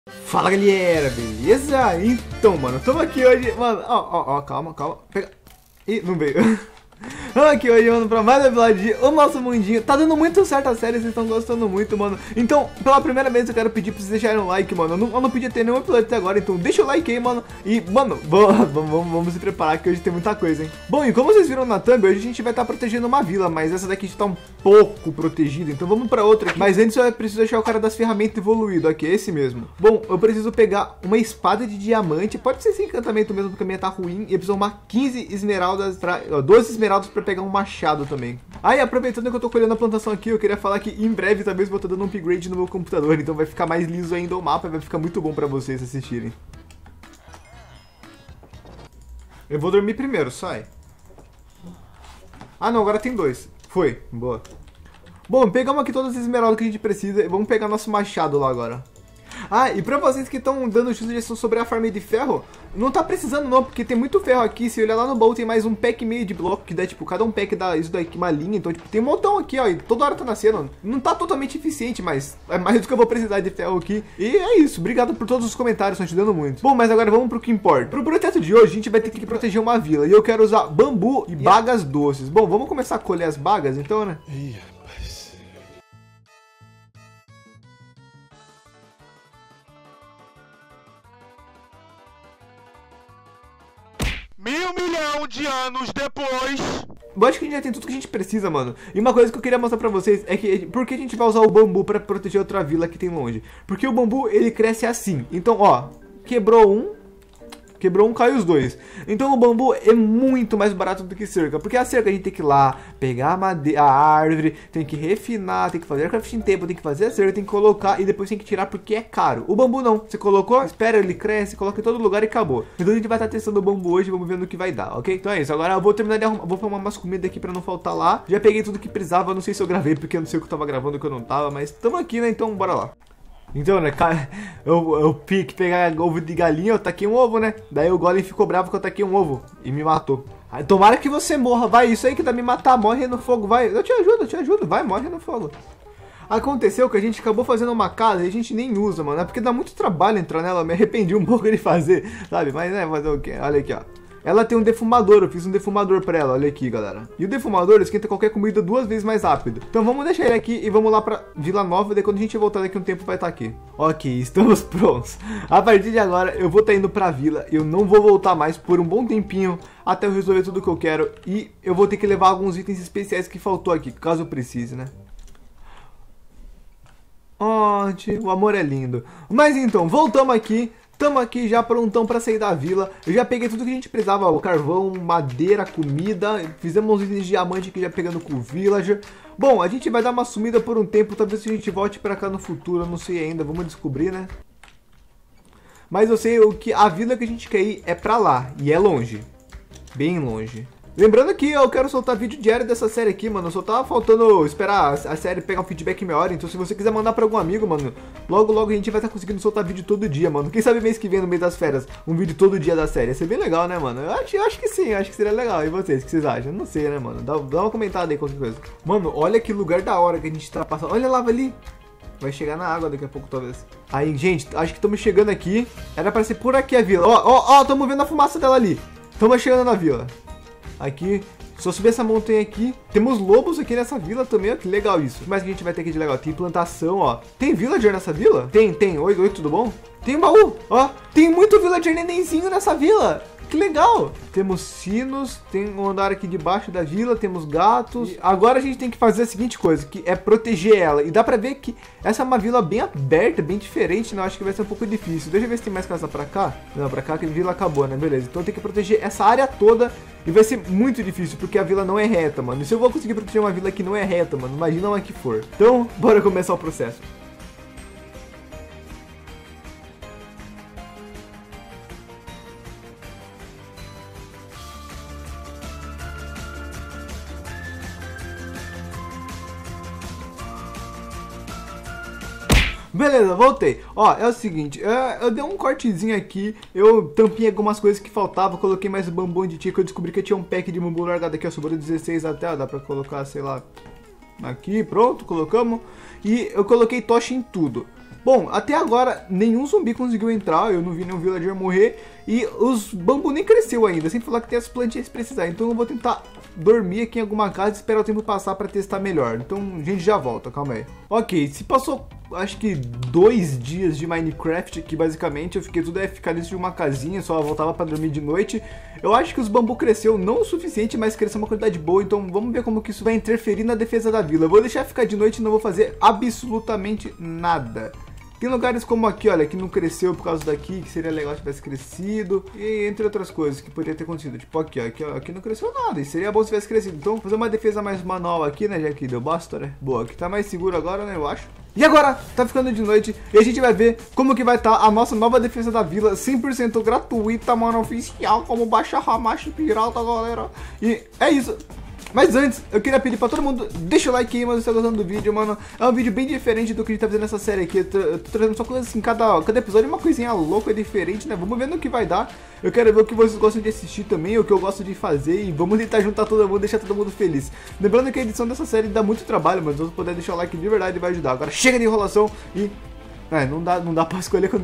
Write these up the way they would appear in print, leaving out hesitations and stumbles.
Fala galera, beleza? Então, mano, estamos aqui hoje, mano, calma, pega, ih, não veio. Aqui hoje, mano, pra mais um episódio de O Nosso Mundinho. Tá dando muito certo a série, vocês estão gostando muito, mano. Então, pela primeira vez eu quero pedir pra vocês deixarem um like, mano. Eu não podia ter nenhum episódio até agora, então deixa o like aí, mano. E, mano, vamos se preparar que hoje tem muita coisa, hein. Bom, e como vocês viram na thumb, hoje a gente vai estar protegendo uma vila, mas essa daqui está um pouco protegida, então vamos pra outra aqui. Mas antes eu preciso achar o cara das ferramentas evoluído, aqui, esse mesmo. Bom, eu preciso pegar uma espada de diamante, pode ser sem encantamento mesmo, porque a minha tá ruim. E eu preciso arrumar 15 esmeraldas, 12 esmeraldas pra pegar um machado também. Ah, e aproveitando que eu tô colhendo a plantação aqui, eu queria falar que em breve talvez eu vou estar dando um upgrade no meu computador, então vai ficar mais liso ainda o mapa e vai ficar muito bom pra vocês assistirem. Eu vou dormir primeiro, sai. Ah não, agora tem dois. Foi, boa. Bom, pegamos aqui todas as esmeraldas que a gente precisa e vamos pegar nosso machado lá agora. Ah, e pra vocês que estão dando sugestão sobre a farm de ferro, não tá precisando não, porque tem muito ferro aqui. Se olhar lá no baú tem mais um pack e meio de bloco, que dá tipo, cada um pack dá isso daqui, uma linha. Então tipo, tem um montão aqui, ó, e toda hora tá nascendo. Não tá totalmente eficiente, mas é mais do que eu vou precisar de ferro aqui. E é isso, obrigado por todos os comentários, estão ajudando muito. Bom, mas agora vamos pro que importa. Pro projeto de hoje a gente vai ter que proteger uma vila, e eu quero usar bambu e bagas doces. Bom, vamos começar a colher as bagas então, né? Mil milhão de anos depois. Eu acho que a gente já tem tudo que a gente precisa, mano. E uma coisa que eu queria mostrar pra vocês é que por que a gente vai usar o bambu pra proteger outra vila que tem longe? Porque o bambu, ele cresce assim. Então, ó, quebrou um, caiu os dois. Então o bambu é muito mais barato do que cerca. Porque a cerca a gente tem que ir lá, pegar a madeira, a árvore, tem que refinar, tem que fazer crafting table, tem que fazer a cerca, tem que colocar e depois tem que tirar porque é caro. O bambu não, você colocou, espera, ele cresce, coloca em todo lugar e acabou. Então a gente vai estar testando o bambu hoje, vamos ver no que vai dar, ok? Então é isso, agora eu vou terminar de arrumar, vou arrumar umas comidas aqui pra não faltar lá. Já peguei tudo que precisava, não sei se eu gravei porque eu não sei o que eu tava gravando, o que eu não tava, mas tamo aqui, né? Então bora lá. Então, né, cara, eu pique pegar ovo de galinha, eu taquei um ovo, né? Daí o golem ficou bravo que eu taquei um ovo e me matou. Aí, tomara que você morra, vai, isso aí que dá me matar, morre no fogo, vai. Eu te ajudo, vai, morre no fogo. Aconteceu que a gente acabou fazendo uma casa e a gente nem usa, mano, é porque dá muito trabalho entrar nela, eu me arrependi um pouco de fazer, sabe? Mas, né, fazer o quê? Olha aqui, ó. Ela tem um defumador, eu fiz um defumador pra ela, olha aqui, galera. E o defumador esquenta qualquer comida 2 vezes mais rápido. Então vamos deixar ele aqui e vamos lá pra Vila Nova, daí quando a gente voltar daqui um tempo vai estar aqui. Ok, estamos prontos. A partir de agora eu vou estar indo pra vila, eu não vou voltar mais por um bom tempinho, até eu resolver tudo que eu quero. E eu vou ter que levar alguns itens especiais que faltou aqui, caso eu precise, né? Oh, o amor é lindo. Mas então, voltamos aqui. Estamos aqui já prontão para sair da vila. Eu já peguei tudo que a gente precisava, o carvão, madeira, comida. Fizemos uns itens de diamante aqui já pegando com o villager. Bom, a gente vai dar uma sumida por um tempo, talvez a gente volte para cá no futuro, eu não sei ainda, vamos descobrir, né? Mas eu sei que a vila que a gente quer ir é para lá, e é longe, bem longe. Lembrando que eu quero soltar vídeo diário dessa série aqui, mano. Só tava faltando esperar a série pegar um feedback melhor. Então se você quiser mandar pra algum amigo, mano, logo a gente vai estar conseguindo soltar vídeo todo dia, mano. Quem sabe mês que vem, no meio das férias, um vídeo todo dia da série. Ia ser bem legal, né, mano? Eu acho que sim, acho que seria legal. E vocês, o que vocês acham? Não sei, né, mano? Dá uma comentada aí, qualquer coisa. Mano, olha que lugar da hora que a gente tá passando. Olha a lava ali. Vai chegar na água daqui a pouco, talvez. Aí, gente, acho que estamos chegando aqui. Era pra ser por aqui a vila. Ó, estamos vendo a fumaça dela ali. Estamos chegando na vila. Aqui, só subir essa montanha aqui. Temos lobos aqui nessa vila também, ó, que legal isso. O que mais que a gente vai ter aqui de legal? Tem plantação, ó. Tem villager nessa vila? Tem. Oi, tudo bom? Tem um baú, ó. Tem muito villager nenenzinho nessa vila. Que legal. Temos sinos, tem um andar aqui debaixo da vila, temos gatos. E agora a gente tem que fazer a seguinte coisa, que é proteger ela. E dá pra ver que essa é uma vila bem aberta, bem diferente, né? Eu acho que vai ser um pouco difícil. Deixa eu ver se tem mais casa pra cá. Não, pra cá que a vila acabou, né? Beleza, então tem que proteger essa área toda. E vai ser muito difícil, porque a vila não é reta, mano. E se eu vou conseguir proteger uma vila que não é reta, mano, imagina uma que for. Então, bora começar o processo. Beleza, voltei. Ó, é o seguinte, eu dei um cortezinho aqui, eu tampei algumas coisas que faltavam, coloquei mais o bambu onde tinha, que eu descobri que eu tinha um pack de bambu largado aqui, ó, sobrou 16 até, ó, dá pra colocar, sei lá, aqui, pronto, colocamos. E eu coloquei tocha em tudo. Bom, até agora nenhum zumbi conseguiu entrar, eu não vi nenhum villager morrer e os bambu nem cresceu ainda, sem falar que tem as plantinhas se precisar. Então eu vou tentar dormir aqui em alguma casa e esperar o tempo passar para testar melhor. Então a gente já volta, calma aí. Ok, se passou acho que 2 dias de Minecraft, que basicamente eu fiquei tudo ficar dentro de uma casinha, só voltava para dormir de noite. Eu acho que os bambu cresceu não o suficiente, mas cresceu uma quantidade boa, então vamos ver como que isso vai interferir na defesa da vila. Eu vou deixar ficar de noite e não vou fazer absolutamente nada. Tem lugares como aqui, olha, que não cresceu por causa daqui, que seria legal se tivesse crescido. E entre outras coisas que poderia ter acontecido. Tipo aqui, ó, aqui não cresceu nada. E seria bom se tivesse crescido. Então, vou fazer uma defesa mais manual aqui, né, já que deu bosta, né? Boa, aqui tá mais seguro agora, né, eu acho. E agora, tá ficando de noite e a gente vai ver como que vai estar a nossa nova defesa da vila, 100% gratuita, mano, oficial, como baixar Hamachi pirata, galera. E é isso. Mas antes, eu queria pedir pra todo mundo, deixa o like aí, mano, se você tá gostando do vídeo, mano. É um vídeo bem diferente do que a gente tá fazendo nessa série aqui. Eu tô trazendo só coisas assim, cada episódio é uma coisinha louca, diferente, né? Vamos ver no que vai dar. Eu quero ver o que vocês gostam de assistir também, o que eu gosto de fazer. E vamos tentar juntar todo mundo, deixar todo mundo feliz. Lembrando que a edição dessa série dá muito trabalho, mas se você puder deixar o like de verdade, vai ajudar. Agora chega de enrolação e... não dá pra escolher quando...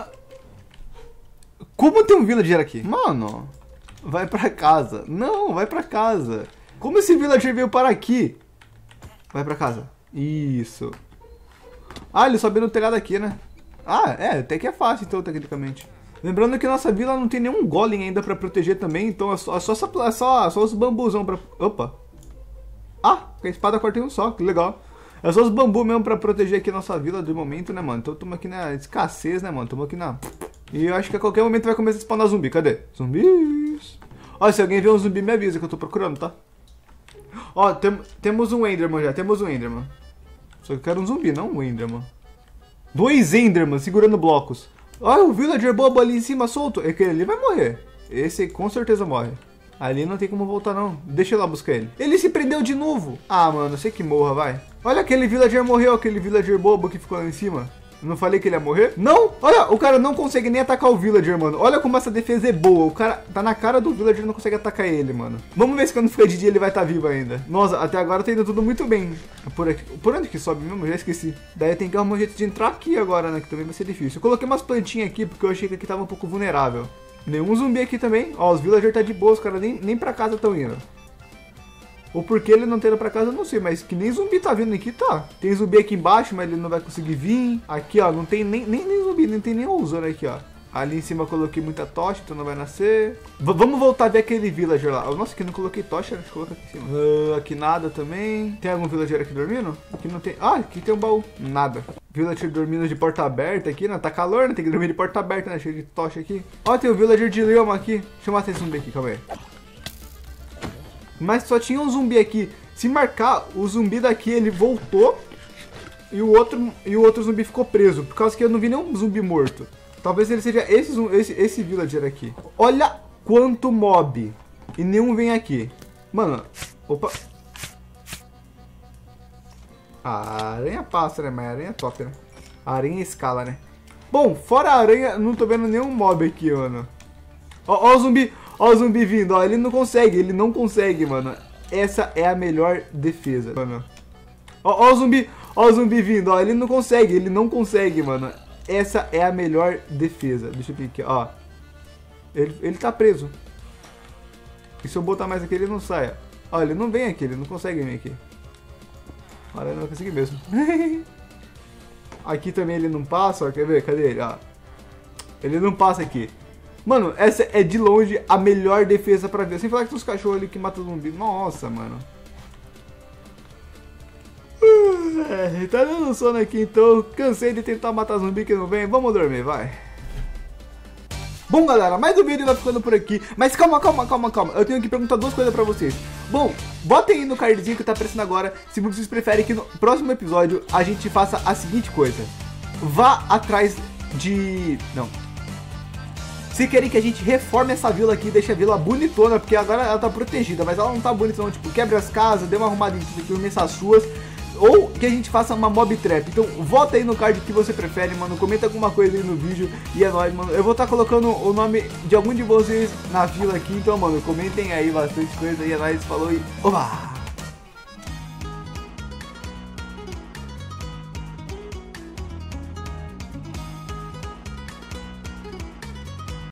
Como tem um villager aqui? Mano, vai pra casa. Não, vai pra casa. Como esse villager veio para aqui? Vai pra casa. Isso. Ah, ele sobe no telhado aqui, né? Ah, até que é fácil então, tecnicamente. Lembrando que nossa vila não tem nenhum golem ainda pra proteger também, então é só os bambuzão pra... Opa. Ah, com a espada cortei um só, que legal. É só os bambu mesmo pra proteger aqui a nossa vila de momento, né, mano? Então estamos aqui na escassez, né, mano? Estamos aqui na... E eu acho que a qualquer momento vai começar a spawnar zumbi. Cadê? Zumbis. Ó, se alguém vê um zumbi me avisa que eu tô procurando, tá? Ó, temos um Enderman já, temos um Enderman. Só que eu quero um zumbi, não um Enderman. 2 Enderman segurando blocos. Ó, o villager bobo ali em cima solto. Aquele ali vai morrer. Esse com certeza morre. Ali não tem como voltar não. Deixa eu lá buscar ele. Ele se prendeu de novo. Ah, mano, sei que morra, vai. Olha, aquele villager morreu, aquele villager bobo que ficou lá em cima. Não falei que ele ia morrer? Não! Olha, o cara não consegue nem atacar o villager, mano. Olha como essa defesa é boa. O cara tá na cara do villager e não consegue atacar ele, mano. Vamos ver se quando ficar de dia ele vai estar vivo ainda. Nossa, até agora tá indo tudo muito bem. Por aqui. Por onde que sobe mesmo? Já esqueci. Daí tem que arrumar um jeito de entrar aqui agora, né? Que também vai ser difícil. Eu coloquei umas plantinhas aqui porque eu achei que aqui tava um pouco vulnerável. Nenhum zumbi aqui também. Ó, os villagers tá de boa. Os caras nem pra casa estão indo. Ou porque ele não tá indo pra casa, eu não sei, mas que nem zumbi tá vindo aqui, tá. Tem zumbi aqui embaixo, mas ele não vai conseguir vir. Aqui, ó, não tem nem zumbi, nem tem nem ousando aqui, ó. Ali em cima eu coloquei muita tocha, então não vai nascer. Vamos voltar a ver aquele villager lá. Nossa, aqui não coloquei tocha, deixa eu colocar aqui em cima. Aqui nada também. Tem algum villager aqui dormindo? Aqui não tem. Ah, aqui tem um baú. Nada. Villager dormindo de porta aberta aqui, né? Tá calor, né? Tem que dormir de porta aberta, né? Cheio de tocha aqui. Ó, tem o villager de leoma aqui. Deixa eu matar esse zumbi aqui, calma aí. Mas só tinha um zumbi aqui. Se marcar, o zumbi daqui, ele voltou. E o outro zumbi ficou preso. Por causa que eu não vi nenhum zumbi morto. Talvez ele seja esse villager aqui. Olha quanto mob. E nenhum vem aqui. Mano, opa. A aranha passa, né? Mas a aranha é top, né? A aranha escala, né? Bom, fora a aranha, não tô vendo nenhum mob aqui, mano. Ó o zumbi. Ó o zumbi vindo, ó, ele não consegue, mano. Essa é a melhor defesa, mano. Ó o zumbi vindo, ó, ele não consegue, mano. Essa é a melhor defesa. Deixa eu ver aqui, ó. Ele tá preso. E se eu botar mais aqui, ele não sai, ó. Ó, ele não vem aqui, ele não consegue vir aqui. Olha, ele não consegue mesmo. Aqui também ele não passa, ó, quer ver? Cadê ele, ó? Ele não passa aqui. Mano, essa é de longe a melhor defesa pra ver. Sem falar que tem uns cachorros ali que matam zumbi. Nossa, mano. Tá dando sono aqui, então. Cansei de tentar matar zumbi que não vem. Vamos dormir, vai. Bom, galera, mais um vídeo vai ficando por aqui. Mas calma. Eu tenho que perguntar 2 coisas pra vocês. Bom, botem aí no cardzinho que tá aparecendo agora se vocês preferem que no próximo episódio a gente faça a seguinte coisa. Vá atrás de... Não. Se querem que a gente reforme essa vila aqui, deixe a vila bonitona, porque agora ela tá protegida, mas ela não tá bonita não, tipo, quebre as casas, dê uma arrumada em tudo aqui, nessas ruas, ou que a gente faça uma mob trap. Então vota aí no card que você prefere, mano, comenta alguma coisa aí no vídeo e é nóis, mano. Eu vou estar colocando o nome de algum de vocês na vila aqui, então, mano, comentem aí bastante coisa e é nóis, falou e... Oba!